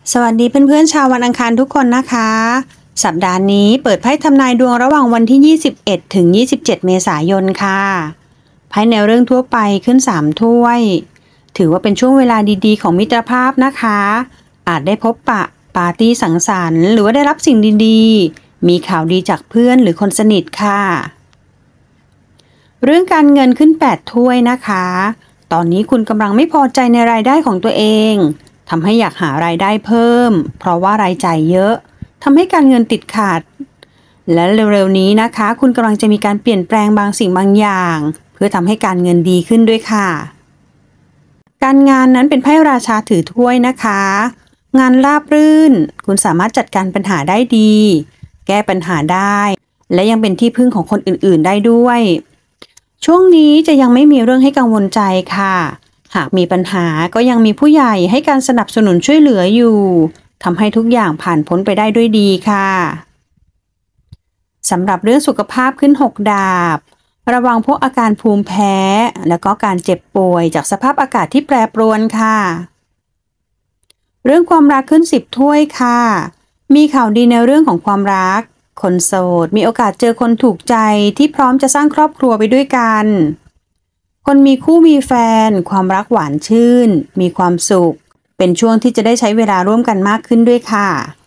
สวัสดีเพื่อนๆชาววันอังคารทุกคนนะคะสัปดาห์นี้เปิดไพ่ทำนายดวงระหว่างวันที่21ถึง27เมษายนค่ะไพ่แนวเรื่องทั่วไปขึ้น3ถ้วยถือว่าเป็นช่วงเวลาดีๆของมิตรภาพนะคะอาจได้พบปะปาร์ตี้สังสรรค์หรือว่าได้รับสิ่งดีๆมีข่าวดีจากเพื่อนหรือคนสนิทค่ะเรื่องการเงินขึ้น8ถ้วยนะคะตอนนี้คุณกำลังไม่พอใจในรายได้ของตัวเองทำให้อยากหารายได้เพิ่มเพราะว่ารายจ่ายเยอะทำให้การเงินติดขัดและเร็วๆนี้นะคะคุณกำลังจะมีการเปลี่ยนแปลงบางสิ่งบางอย่างเพื่อทำให้การเงินดีขึ้นด้วยค่ะการงานนั้นเป็นไพ่ราชาถือถ้วยนะคะงานราบรื่นคุณสามารถจัดการปัญหาได้ดีแก้ปัญหาได้และยังเป็นที่พึ่งของคนอื่นๆได้ด้วยช่วงนี้จะยังไม่มีเรื่องให้กังวลใจค่ะหากมีปัญหาก็ยังมีผู้ใหญ่ให้การสนับสนุนช่วยเหลืออยู่ทำให้ทุกอย่างผ่านพ้นไปได้ด้วยดีค่ะสำหรับเรื่องสุขภาพขึ้น6ดาบระวังพวกอาการภูมิแพ้แล้วก็การเจ็บป่วยจากสภาพอากาศที่แปรปรวนค่ะเรื่องความรักขึ้น10ถ้วยค่ะมีข่าวดีในเรื่องของความรักคนโสดมีโอกาสเจอคนถูกใจที่พร้อมจะสร้างครอบครัวไปด้วยกันคนมีคู่มีแฟนความรักหวานชื่นมีความสุขเป็นช่วงที่จะได้ใช้เวลาร่วมกันมากขึ้นด้วยค่ะ